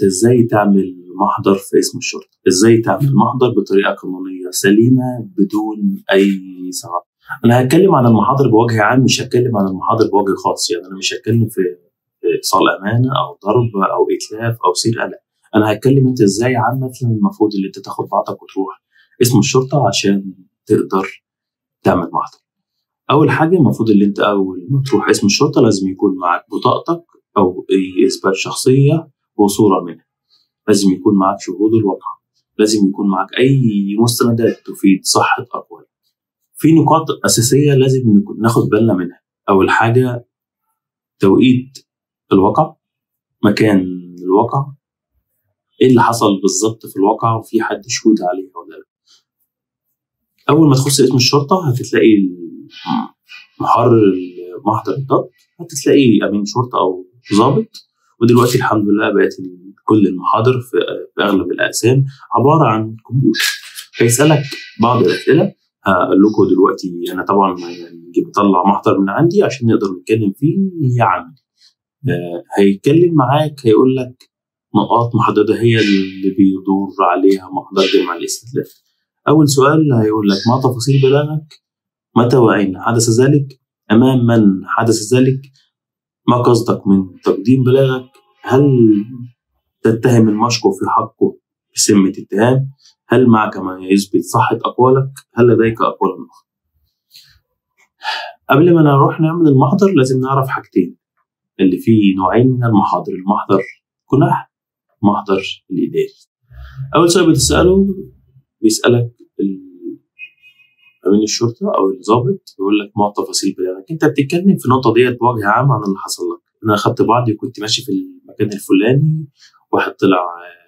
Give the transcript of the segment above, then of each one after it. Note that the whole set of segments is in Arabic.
ازاي تعمل محضر في اسم الشرطة، ازاي تعمل محضر بطريقة قانونية سليمة بدون اي ثغرات. انا هتكلم عن المحاضر بوجه عام، مش هتكلم عن المحاضر بوجه خاص. يعني انا مش هتكلم في ايصال امانة او ضرب او اتلاف او سرقة، لا، انا هتكلم انت ازاي عامة المفروض اللي انت تاخد بعضك وتروح اسم الشرطة عشان تقدر تعمل محضر. اول حاجة المفروض اللي انت اول ما تروح اسم الشرطة لازم يكون معاك بطاقتك او اي اثبات شخصية وصورة منها، لازم يكون معاك شهود الواقع، لازم يكون معاك اي مستندات تفيد صحة اقوالك. في نقاط اساسية لازم ناخد بالنا منها. اول حاجة توقيت الواقع، مكان الواقع، ايه اللي حصل بالظبط في الواقع وفي حد شهود عليه ولا لا. اول ما تخش اسم الشرطة هتلاقي محرر محضر الضبط، هتلاقي امين شرطة او ضابط. ودلوقتي الحمد لله بقت كل المحاضر في اغلب الاقسام عباره عن كمبيوتر، هيسالك بعض الاسئله. هقول لكم دلوقتي انا طبعا يعني بطلع محضر من عندي عشان نقدر نتكلم فيه يا عم. هيتكلم معاك، هيقول لك نقاط محدده هي اللي بيدور عليها محضر جمع الاستدلال. اول سؤال هيقول لك ما تفاصيل بلاغك، متى واين حدث ذلك، امام من حدث ذلك، ما قصدك من تقديم بلاغك، هل تتهم المشكو في حقه بسمة اتهام، هل معك ما يثبت صحة أقوالك، هل لديك أقوال أخرى. قبل ما نروح نعمل المحضر لازم نعرف حاجتين، اللي فيه نوعين من المحاضر، المحضر كنح، محضر الإداري. أول سؤال بتسأله بيسألك أمين الشرطة أو الضابط، يقول لك ما تفاصيل بلاغك. أنت بتتكلم في النقطة ديت بوجه عام عن اللي حصل لك. أنا أخدت بعضي وكنت ماشي في المكان الفلاني، واحد طلع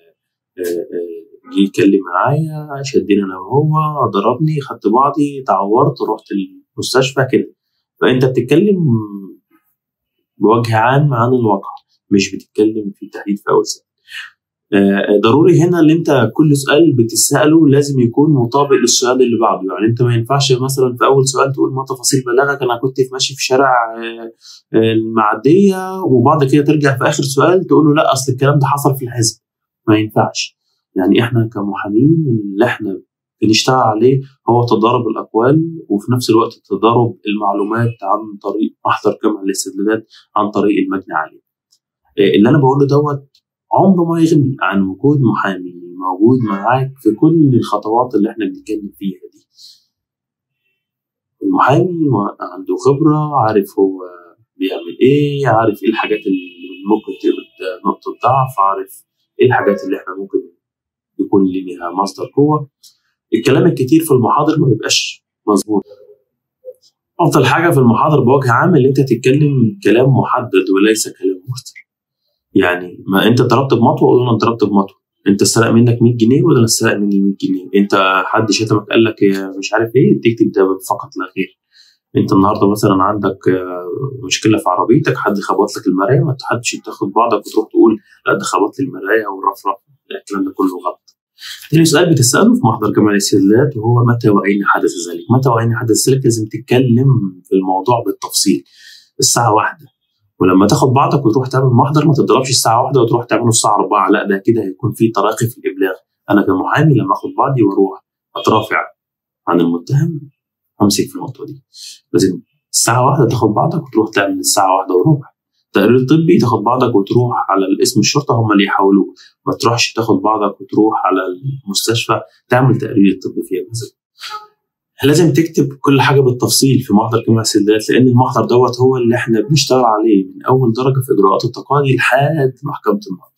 جه يتكلم معايا، شدني أنا وهو، ضربني، خدت بعضي، تعورت، رحت المستشفى كده. فأنت بتتكلم بوجه عام عن الواقع، مش بتتكلم في تحديد في أول سنة. ضروري هنا اللي انت كل سؤال بتساله لازم يكون مطابق للسؤال اللي بعده. يعني انت ما ينفعش مثلا في اول سؤال تقول ما تفاصيل بلاغك، انا كنت ماشي في شارع المعديه، وبعد كده ترجع في اخر سؤال تقول له لا اصل الكلام ده حصل في الحزب. ما ينفعش. يعني احنا كمحامين اللي احنا بنشتغل عليه هو تضارب الاقوال، وفي نفس الوقت تضارب المعلومات عن طريق محضر جمع الاستدلالات عن طريق المجني عليه. اللي انا بقوله دوت عمره ما يغني عن وجود محامي موجود معاك في كل الخطوات اللي احنا بنتكلم فيها دي. المحامي عنده خبرة، عارف هو بيعمل ايه، عارف ايه الحاجات اللي ممكن تبقى نقطة ضعف، عارف ايه الحاجات اللي احنا ممكن يكون ليها مصدر قوة. الكلام الكتير في المحاضر ما بيبقاش مظبوط. افضل حاجة في المحاضر بوجه عام اللي انت تتكلم كلام محدد وليس كلام مرسل. يعني ما انت ضربت بمطوه ولا انا ضربت بمطوه، انت سرق منك 100 جنيه ولا انا سرق مني 100 جنيه، انت حد شتمك قال لك مش عارف ايه، تكتب ده فقط لا غير. انت النهارده مثلا عندك مشكله في عربيتك، حد خبط لك المرايه، ما تحدش تاخد بعضك وتروح تقول لا ده خبط لي المرايه والرفرف، الكلام ده كله غلط. تاني سؤال بتساله في محضر جمع الاستدلالات وهو متى واين حدث ذلك. متى واين حدث ذلك لازم تتكلم في الموضوع بالتفصيل. الساعه 1، ولما تاخد بعضك وتروح تعمل محضر ما تضربش الساعه 1 وتروح تعمله الساعه 4، لا ده كده هيكون في تراخي في الابلاغ. انا كمحامي لما اخد بعضي واروح اترافع عن المتهم همسك في النقطه دي. لازم الساعه 1 تاخد بعضك وتروح تعمل الساعه 1:15. تقرير الطبي تاخد بعضك وتروح على الاسم الشرطه هم اللي يحولوه، ما تروحش تاخد بعضك وتروح على المستشفى تعمل تقرير الطبي فيها مثلا. لازم تكتب كل حاجه بالتفصيل في محضر جمع الاستدلالات، لان المحضر دوت هو اللي احنا بنشتغل عليه من اول درجه في اجراءات التقاضي لحد محكمه النقض.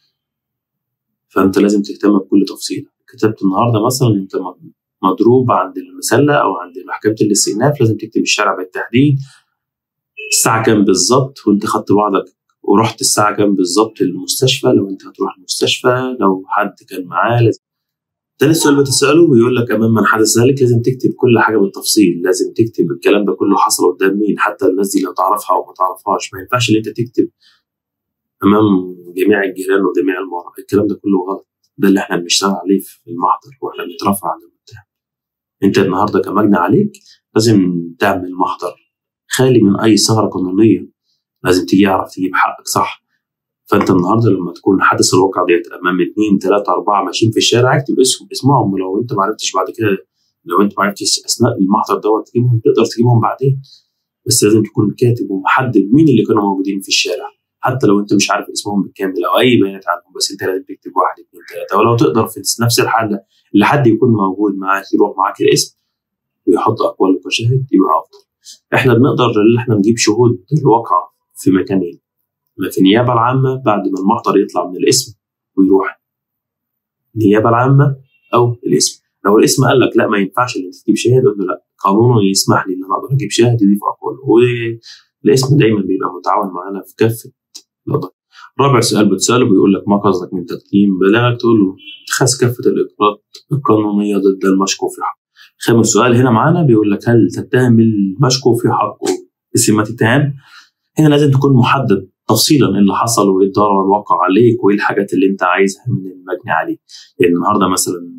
فانت لازم تهتم بكل تفصيله. كتبت النهارده مثلا انت مضروب عند المسله او عند محكمه الاستئناف، لازم تكتب الشارع بالتحديد، الساعه كام بالظبط، وانت خدت بعضك ورحت الساعه كام بالظبط للمستشفى لو انت هتروح المستشفى، لو حد كان معاه. لازم تاني سؤال بتسأله بيقول لك أمام من حدث ذلك، لازم تكتب كل حاجة بالتفصيل، لازم تكتب الكلام ده كله حصل قدام مين، حتى الناس دي لو تعرفها أو ما تعرفهاش. ما ينفعش إن أنت تكتب أمام جميع الجيران وجميع المرأة، الكلام ده كله غلط. ده اللي إحنا بنشتغل عليه في المحضر وإحنا بنترفع عن المتهم. أنت النهاردة كمجني عليك لازم تعمل محضر خالي من أي ثغرة قانونية، لازم تيجي يعرف تجيب حقك صح. فانت النهارده لما تكون حدث الواقع ديت امام 2 3 4 ماشيين في الشارع، اكتب اسمهم، ولو انت ما عرفتش بعد كده، لو انت ما عرفتش اثناء المحضر دوت تجيبهم، تقدر تجيبهم بعدين، بس لازم تكون كاتب ومحدد مين اللي كانوا موجودين في الشارع، حتى لو انت مش عارف اسمهم بالكامل او اي بيانات عنهم، بس انت لازم تكتب 1 2 3. ولو تقدر في نفس الحاله اللي حد يكون موجود معاك يروح معاك الاسم ويحط اقواله كشاهد يبقى افضل. احنا بنقدر ان احنا نجيب شهود الواقع في مكانين، في النيابه العامه بعد ما المحضر يطلع من الاسم ويروح النيابه العامه او الاسم. لو الاسم قال لك لا ما ينفعش ان انت تجيب شاهد، قول له لا، قانونه يسمح لي ان انا اقدر اجيب شاهد يضيف اقواله، والاسم دايما بيبقى متعاون معانا في كافه القضايا. رابع سؤال بتساله بيقول لك ما قصدك من تقديم بلاغك، تقول له اتخاذ كافه الاجراءات القانونيه ضد المشكوك في حقه. خامس سؤال هنا معانا بيقول لك هل تتهم المشكوك في حقه بسمة اتهام؟ هنا لازم تكون محدد تفصيلا ايه اللي حصل وايه الضرر الواقع عليك وايه الحاجات اللي انت عايزها من المجني عليك. يعني النهارده مثلا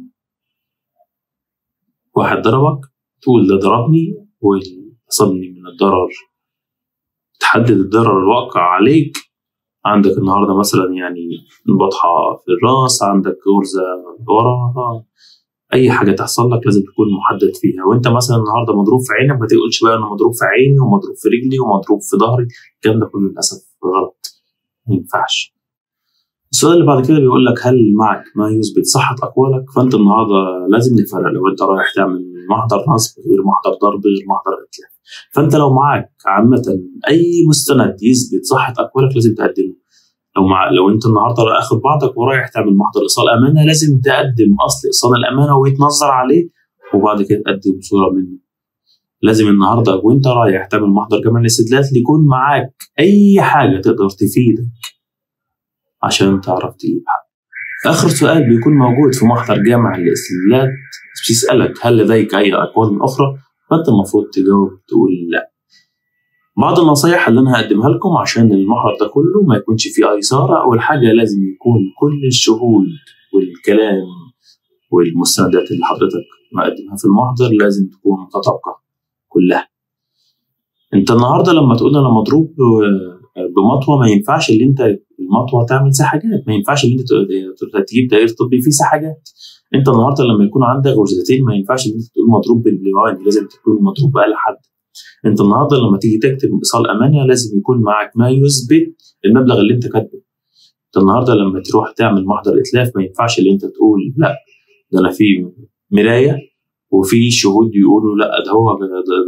واحد ضربك، تقول ده ضربني وصابني من الضرر، تحدد الضرر الواقع عليك. عندك النهارده مثلا يعني بطحه في الراس، عندك غرزه ورا، اي حاجه تحصل لك لازم تكون محدد فيها. وانت مثلا النهارده مضروب في عينك، ما تقولش بقى انا مضروب في عيني ومضروب في رجلي ومضروب في ظهري، الكلام ده كله للاسف غلط، ما ينفعش. السؤال اللي بعد كده بيقول لك هل معك ما يثبت صحه اقوالك؟ فانت النهارده لازم نفرق، لو انت رايح تعمل محضر نصب غير محضر ضرب غير محضر اتلاف. فانت لو معك عامه اي مستند يثبت صحه اقوالك لازم تقدمه. لو انت النهارده اخد بعضك ورايح تعمل محضر ايصال امانه، لازم تقدم اصل ايصال الامانه ويتنظر عليه، وبعد كده تقدم صوره منه. لازم النهارده وانت رايح تعمل محضر كمان الاستدلال يكون معاك اي حاجه تقدر تفيدك عشان تعرف تجيب حق. اخر سؤال بيكون موجود في محضر جامع الاستدلال بيسالك هل لديك اي اقوال اخرى؟ فانت المفروض تجاوب تقول لا. بعض النصايح اللي انا هقدمها لكم عشان المحضر ده كله ما يكونش فيه اي اثاره، اول حاجه لازم يكون كل الشهود والكلام والمستندات اللي حضرتك مقدمها في المحضر لازم تكون متطابقه كلها. انت النهارده لما تقول انا مضروب بمطوه، ما ينفعش اللي انت المطوه تعمل سحاجات، ما ينفعش اللي انت تجيب تقرير طبي فيه سحاجات. انت النهارده لما يكون عندك غرزتين ما ينفعش اللي انت تقول مضروب بالبليوان، لازم تكون مضروب بآلة حد. انت النهارده لما تيجي تكتب ايصال امانه لازم يكون معك ما يثبت المبلغ اللي انت كاتبه. انت النهارده لما تروح تعمل محضر اتلاف ما ينفعش اللي انت تقول لا ده انا في مرايه وفي شهود يقولوا لا ده هو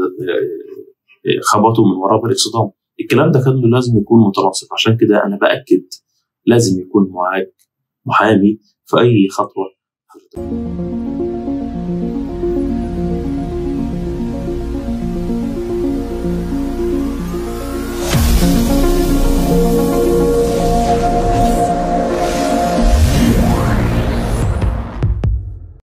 خبطوا من وراه بالاكسدام. الكلام ده كله لازم يكون متناسق، عشان كده انا باكد لازم يكون معاك محامي في اي خطوه.